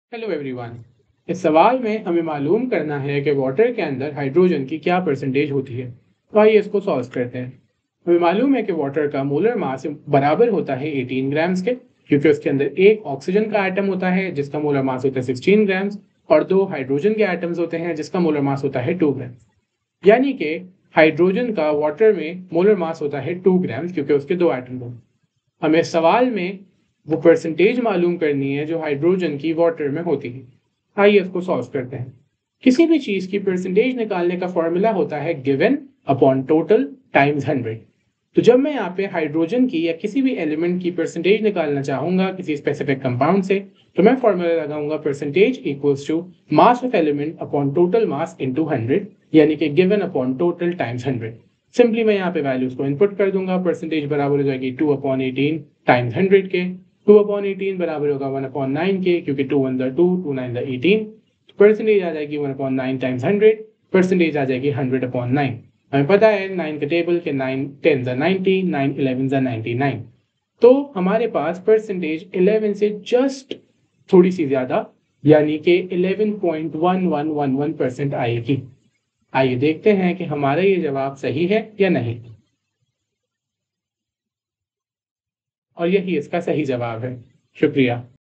Hello everyone. इस सवाल में हमें मालूम करना है कि वाटर के अंदर हाइड्रोजन की क्या परसेंटेज होती है। तो आइए इसको सॉल्व करते हैं। हमें मालूम है कि वाटर का मोलर मास बराबर होता है 18 ग्राम्स के, क्योंकि उसके अंदर एक ऑक्सीजन का एटम होता है जिसका मोलर मास होता है 16 ग्राम्स और दो हाइड्रोजन के एटम्स होते हैं जिसका मोलर मास होता है 2 ग्राम्स। यानी कि हाइड्रोजन का वाटर में मोलर मास होता है 2 ग्राम्स, क्योंकि उसके दो एटम होते हैं। हमें सवाल में वो परसेंटेज मालूम करनी है जो हाइड्रोजन की वाटर में होती है। आइए इसको सॉल्व करते हैं। किसी भी चीज की परसेंटेज निकालने का फॉर्मूला होता है गिवन अपॉन टोटल टाइम्स 100। तो जब मैं यहाँ पे हाइड्रोजन की या किसी भी एलिमेंट की परसेंटेज निकालना चाहूंगा किसी स्पेसिफिक कंपाउंड से, तो मैं फॉर्मूला लगाऊंगा percentage equals to mass of element upon total mass into 100, यानी कि given upon total times 100। Simply मैं यहाँ पे वैल्यूज को इनपुट कर दूंगा। परसेंटेज बराबर हो जाएगी 2/18 टाइम्स 100 के। 2/18 बराबर होगा 1/9 के, क्योंकि 2 1 2 2 9 18। परसेंटेज आ जाएगी 1/9 टाइम्स 100। परसेंटेज आ जाएगी 100/9। हमें पता है 9 के टेबल के 9 10 90, 9 11 99। तो हमारे पास परसेंटेज 11 से जस्ट थोड़ी सी ज्यादा, यानी कि 11.1111% आएगी। आइए देखते हैं कि हमारा ये जवाब सही है या नहीं। और यही इसका सही जवाब है। शुक्रिया।